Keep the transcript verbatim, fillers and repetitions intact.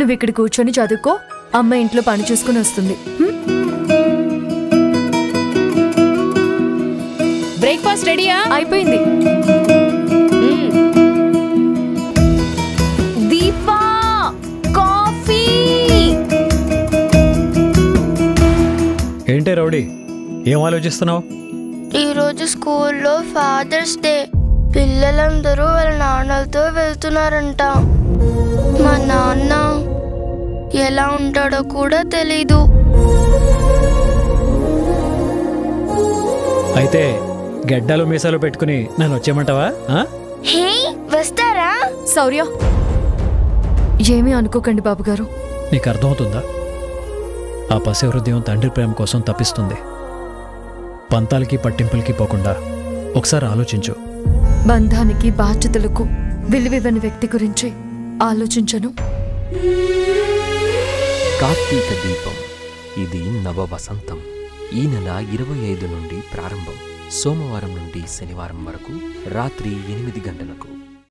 నువ్వు ఇక్కడ కూర్చొని చదువుకో, అమ్మ ఇంట్లో పని చూసుకుని వస్తుంది. బ్రేక్ఫాస్ట్ రెడీయా? అయిపోయింది. దీపా, కాఫీ. ఏంటే రౌడీ, ఏం ఆలోచిస్తున్నావు? ఈరోజు స్కూల్లో ఫాదర్స్ డే. పిల్లలందరూ వాళ్ళ నాన్నలతో వెళ్తున్నారంట. మా నాన్న ఎలా ఉంటాడో కూడా తెలీదు. అయితే గడ్డలు మీసాలు పెట్టుకుని నన్ను వచ్చేయమంటావా? హే, వస్తారా? శౌర్య, ఏమీ అనుకోకండి బాబుగారు. నీకు అర్థమవుతుందా? ఆ పసి హృదయం తండ్రి ప్రేమ కోసం తప్పిస్తుంది. పంతాలకి పట్టింపులకి పోకుండా ఒకసారి ఆలోచించు. బంధానికి బాధ్యతలకు విలువివ్వని వ్యక్తి గురించి ఆలోచించను. కార్తీక దీపం, ఇది నవ వసంతం. ఈ నెల ఇరవై ఐదు నుండి ప్రారంభం. సోమవారం నుండి శనివారం వరకు రాత్రి ఎనిమిది గంటలకు.